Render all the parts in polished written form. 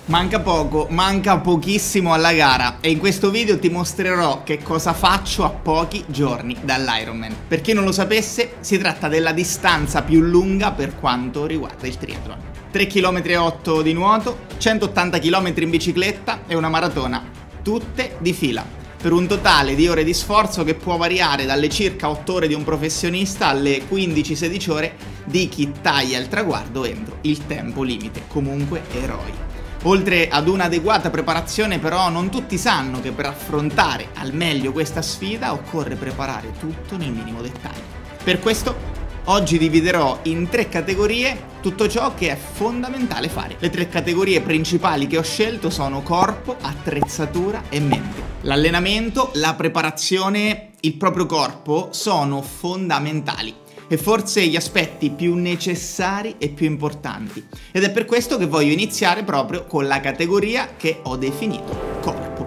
Manca poco, manca pochissimo alla gara e in questo video ti mostrerò che cosa faccio a pochi giorni dall'Ironman. Per chi non lo sapesse, si tratta della distanza più lunga per quanto riguarda il triathlon. 3,8 km di nuoto, 180 km in bicicletta e una maratona, tutte di fila, per un totale di ore di sforzo che può variare dalle circa 8 ore di un professionista alle 15-16 ore di chi taglia il traguardo entro il tempo limite, comunque eroi. Oltre ad un'adeguata preparazione, però, non tutti sanno che per affrontare al meglio questa sfida occorre preparare tutto nel minimo dettaglio. Per questo oggi dividerò in 3 categorie tutto ciò che è fondamentale fare. Le 3 categorie principali che ho scelto sono corpo, attrezzatura e mente. L'allenamento, la preparazione, il proprio corpo sono fondamentali e forse gli aspetti più necessari e più importanti. Ed è per questo che voglio iniziare proprio con la categoria che ho definito corpo.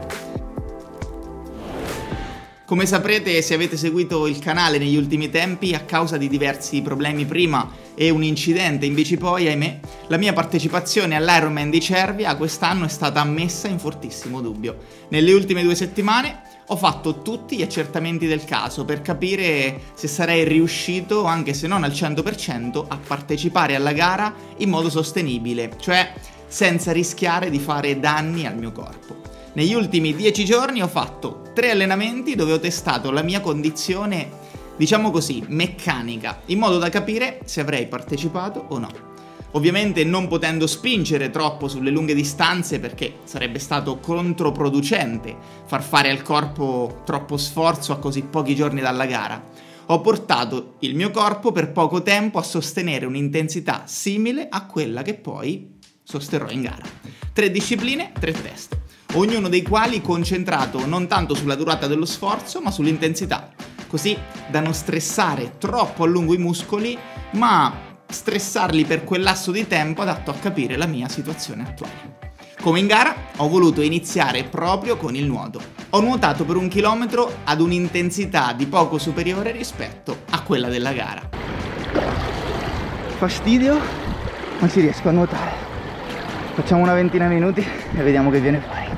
Come saprete, se avete seguito il canale negli ultimi tempi, a causa di diversi problemi prima e un incidente in bici poi, ahimè, la mia partecipazione all'Ironman di Cervia quest'anno è stata messa in fortissimo dubbio. Nelle ultime 2 settimane ho fatto tutti gli accertamenti del caso per capire se sarei riuscito, anche se non al 100%, a partecipare alla gara in modo sostenibile, cioè senza rischiare di fare danni al mio corpo. Negli ultimi 10 giorni ho fatto 3 allenamenti dove ho testato la mia condizione, diciamo così, meccanica, in modo da capire se avrei partecipato o no. Ovviamente non potendo spingere troppo sulle lunghe distanze, perché sarebbe stato controproducente far fare al corpo troppo sforzo a così pochi giorni dalla gara, ho portato il mio corpo per poco tempo a sostenere un'intensità simile a quella che poi sosterrò in gara. 3 discipline, 3 test, ognuno dei quali concentrato non tanto sulla durata dello sforzo ma sull'intensità, così da non stressare troppo a lungo i muscoli, ma stressarli per quel lasso di tempo adatto a capire la mia situazione attuale. Come in gara, ho voluto iniziare proprio con il nuoto. Ho nuotato per 1 chilometro ad un'intensità di poco superiore rispetto a quella della gara. Fastidio, non ci riesco a nuotare. Facciamo una ventina di minuti e vediamo che viene fuori.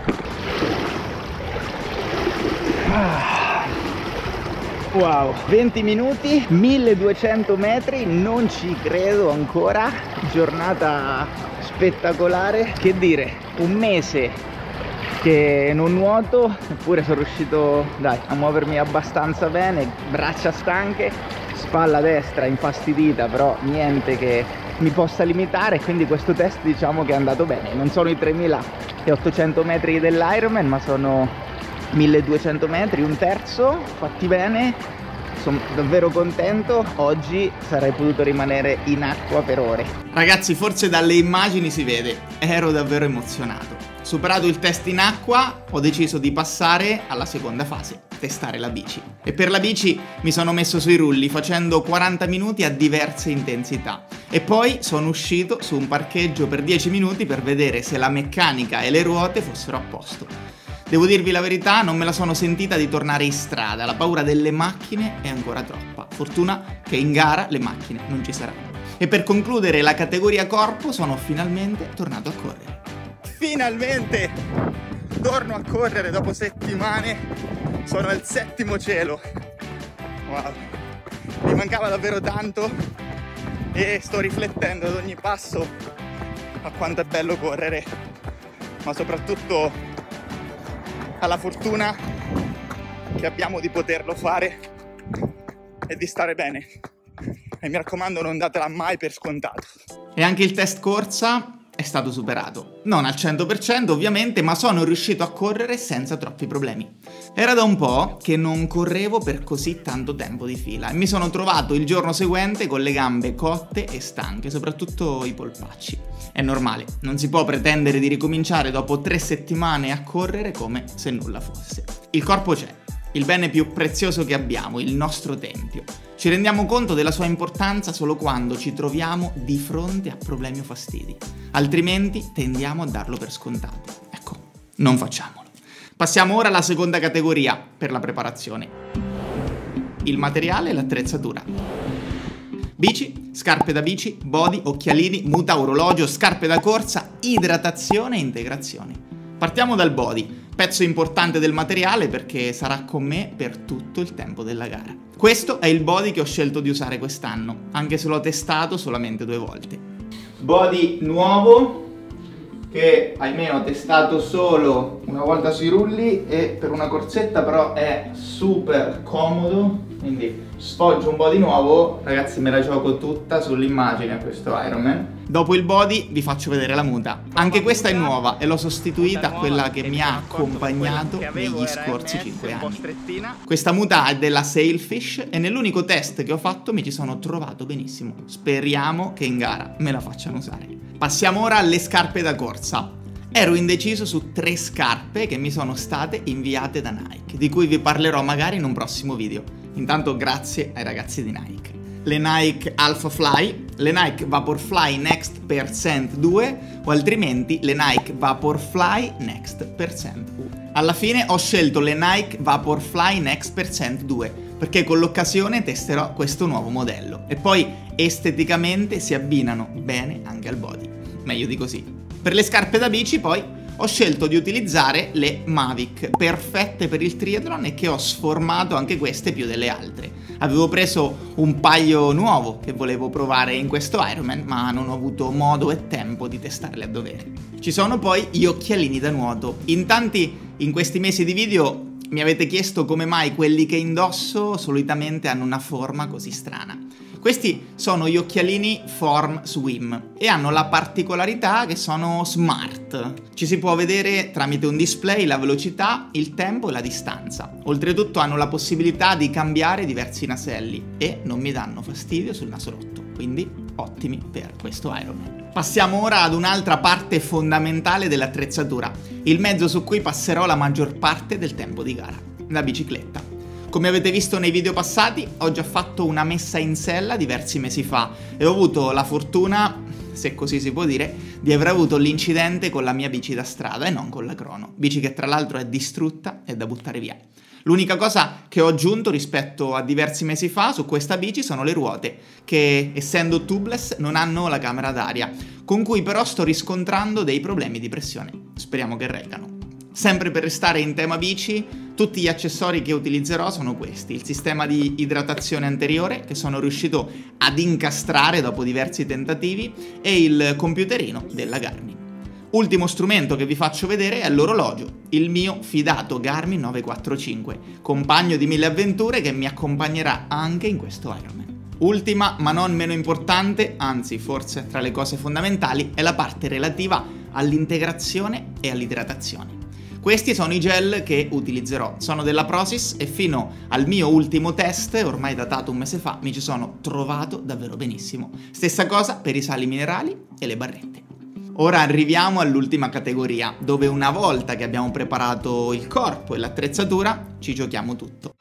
Wow, 20 minuti, 1200 metri, non ci credo ancora, giornata spettacolare. Che dire, un mese che non nuoto, eppure sono riuscito, dai, a muovermi abbastanza bene, braccia stanche, spalla destra infastidita, però niente che mi possa limitare, quindi questo test diciamo che è andato bene. Non sono i 3800 metri dell'Ironman, ma sono 1200 metri, un terzo, fatti bene, sono davvero contento. Oggi sarei potuto rimanere in acqua per ore. Ragazzi, forse dalle immagini si vede, ero davvero emozionato. Superato il test in acqua, ho deciso di passare alla seconda fase, testare la bici. E per la bici mi sono messo sui rulli facendo 40 minuti a diverse intensità. E poi sono uscito su un parcheggio per 10 minuti per vedere se la meccanica e le ruote fossero a posto. Devo dirvi la verità, non me la sono sentita di tornare in strada, la paura delle macchine è ancora troppa. Fortuna che in gara le macchine non ci saranno. E per concludere la categoria corpo sono finalmente tornato a correre. Finalmente torno a correre dopo settimane, sono al 7° cielo. Wow, mi mancava davvero tanto e sto riflettendo ad ogni passo a quanto è bello correre, ma soprattutto alla fortuna che abbiamo di poterlo fare e di stare bene. E mi raccomando, non datela mai per scontato. E anche il test corsa è stato superato. Non al 100% ovviamente, ma sono riuscito a correre senza troppi problemi. Era da un po' che non correvo per così tanto tempo di fila e mi sono trovato il giorno seguente con le gambe cotte e stanche, soprattutto i polpacci. È normale, non si può pretendere di ricominciare dopo 3 settimane a correre come se nulla fosse. Il corpo c'è, il bene più prezioso che abbiamo, il nostro tempio. Ci rendiamo conto della sua importanza solo quando ci troviamo di fronte a problemi o fastidi, altrimenti tendiamo a darlo per scontato. Ecco, non facciamolo. Passiamo ora alla seconda categoria per la preparazione: il materiale e l'attrezzatura. Bici, scarpe da bici, body, occhialini, muta, orologio, scarpe da corsa, idratazione e integrazione. Partiamo dal body, pezzo importante del materiale perché sarà con me per tutto il tempo della gara. Questo è il body che ho scelto di usare quest'anno, anche se l'ho testato solamente 2 volte. Body nuovo, che ahimè ho testato solo una volta sui rulli e per una corsetta, però è super comodo, quindi sfoggio un body nuovo, ragazzi, me la gioco tutta sull'immagine a questo Ironman. Dopo il body vi faccio vedere la muta, anche questa è nuova e l'ho sostituita a quella che mi ha accompagnato negli scorsi 5 anni. Questa muta è della Sailfish e nell'unico test che ho fatto mi ci sono trovato benissimo, speriamo che in gara me la facciano usare. Passiamo ora alle scarpe da corsa. Ero indeciso su 3 scarpe che mi sono state inviate da Nike, di cui vi parlerò magari in un prossimo video. Intanto grazie ai ragazzi di Nike. Le Nike Alpha Fly, le Nike Vaporfly Next Percent 2 o altrimenti le Nike Vaporfly Next Percent 1. Alla fine ho scelto le Nike Vaporfly Next Percent 2 perché con l'occasione testerò questo nuovo modello e poi esteticamente si abbinano bene anche al body, meglio di così. Per le scarpe da bici poi ho scelto di utilizzare le Mavic, perfette per il triathlon e che ho sformato anche queste più delle altre. Avevo preso un paio nuovo che volevo provare in questo Ironman, ma non ho avuto modo e tempo di testarle a dovere. Ci sono poi gli occhialini da nuoto. In tanti in questi mesi di video mi avete chiesto come mai quelli che indosso solitamente hanno una forma così strana. Questi sono gli occhialini Form Swim e hanno la particolarità che sono smart. Ci si può vedere tramite un display la velocità, il tempo e la distanza. Oltretutto hanno la possibilità di cambiare diversi naselli e non mi danno fastidio sul naso rotto, quindi ottimi per questo Ironman. Passiamo ora ad un'altra parte fondamentale dell'attrezzatura, il mezzo su cui passerò la maggior parte del tempo di gara, la bicicletta. Come avete visto nei video passati, ho già fatto una messa in sella diversi mesi fa e ho avuto la fortuna, se così si può dire, di aver avuto l'incidente con la mia bici da strada e non con la crono, bici che tra l'altro è distrutta e da buttare via. L'unica cosa che ho aggiunto rispetto a diversi mesi fa su questa bici sono le ruote, che essendo tubeless non hanno la camera d'aria, con cui però sto riscontrando dei problemi di pressione. Speriamo che reggano. Sempre per restare in tema bici, tutti gli accessori che utilizzerò sono questi: il sistema di idratazione anteriore che sono riuscito ad incastrare dopo diversi tentativi e il computerino della Garmin. Ultimo strumento che vi faccio vedere è l'orologio, il mio fidato Garmin 945, compagno di 1000 avventure che mi accompagnerà anche in questo Ironman. Ultima ma non meno importante, anzi forse tra le cose fondamentali, è la parte relativa all'integrazione e all'idratazione. Questi sono i gel che utilizzerò, sono della Prozis e fino al mio ultimo test, ormai datato un mese fa, mi ci sono trovato davvero benissimo. Stessa cosa per i sali minerali e le barrette. Ora arriviamo all'ultima categoria, dove una volta che abbiamo preparato il corpo e l'attrezzatura, ci giochiamo tutto.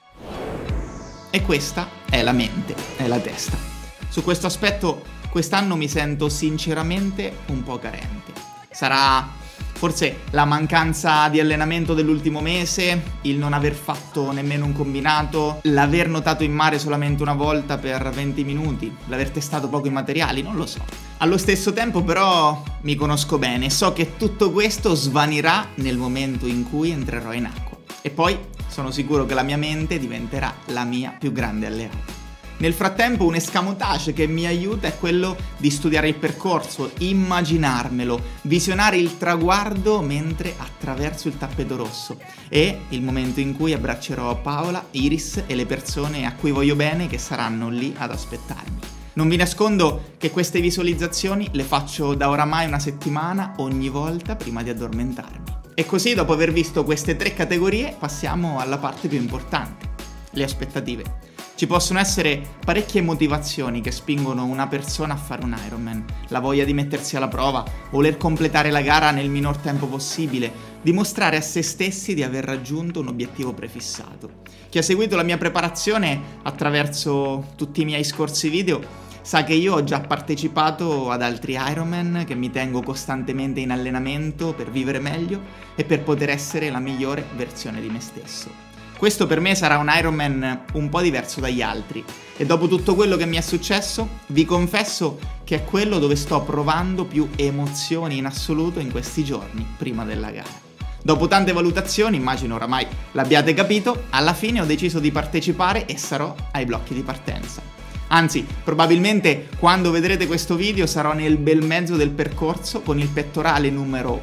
E questa è la mente, è la testa. Su questo aspetto quest'anno mi sento sinceramente un po' carente. Sarà forse la mancanza di allenamento dell'ultimo mese, il non aver fatto nemmeno un combinato, l'aver nuotato in mare solamente una volta per 20 minuti, l'aver testato poco i materiali, non lo so. Allo stesso tempo però mi conosco bene e so che tutto questo svanirà nel momento in cui entrerò in acqua. E poi sono sicuro che la mia mente diventerà la mia più grande alleata. Nel frattempo un escamotage che mi aiuta è quello di studiare il percorso, immaginarmelo, visionare il traguardo mentre attraverso il tappeto rosso e il momento in cui abbraccerò Paola, Iris e le persone a cui voglio bene che saranno lì ad aspettarmi. Non vi nascondo che queste visualizzazioni le faccio da oramai una settimana ogni volta prima di addormentarmi. E così, dopo aver visto queste 3 categorie, passiamo alla parte più importante, le aspettative. Ci possono essere parecchie motivazioni che spingono una persona a fare un Ironman. La voglia di mettersi alla prova, voler completare la gara nel minor tempo possibile, dimostrare a se stessi di aver raggiunto un obiettivo prefissato. Chi ha seguito la mia preparazione attraverso tutti i miei scorsi video sa che io ho già partecipato ad altri Ironman, che mi tengo costantemente in allenamento per vivere meglio e per poter essere la migliore versione di me stesso. Questo per me sarà un Ironman un po' diverso dagli altri e dopo tutto quello che mi è successo vi confesso che è quello dove sto provando più emozioni in assoluto in questi giorni prima della gara. Dopo tante valutazioni, immagino oramai l'abbiate capito, alla fine ho deciso di partecipare e sarò ai blocchi di partenza. Anzi, probabilmente quando vedrete questo video sarò nel bel mezzo del percorso con il pettorale numero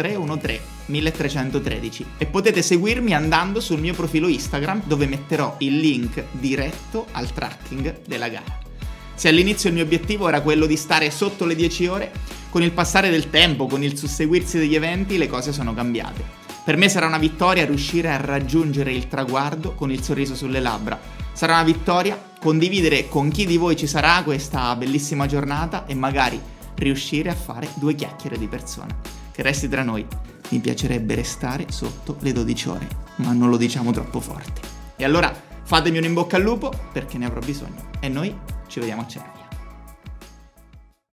1313 e potete seguirmi andando sul mio profilo Instagram dove metterò il link diretto al tracking della gara. Se all'inizio il mio obiettivo era quello di stare sotto le 10 ore, con il passare del tempo, con il susseguirsi degli eventi, le cose sono cambiate. Per me sarà una vittoria riuscire a raggiungere il traguardo con il sorriso sulle labbra. Sarà una vittoria condividere con chi di voi ci sarà questa bellissima giornata e magari riuscire a fare 2 chiacchiere di persona. Che resti tra noi, mi piacerebbe restare sotto le 12 ore, ma non lo diciamo troppo forte. E allora fatemi un in bocca al lupo perché ne avrò bisogno. E noi ci vediamo a cena.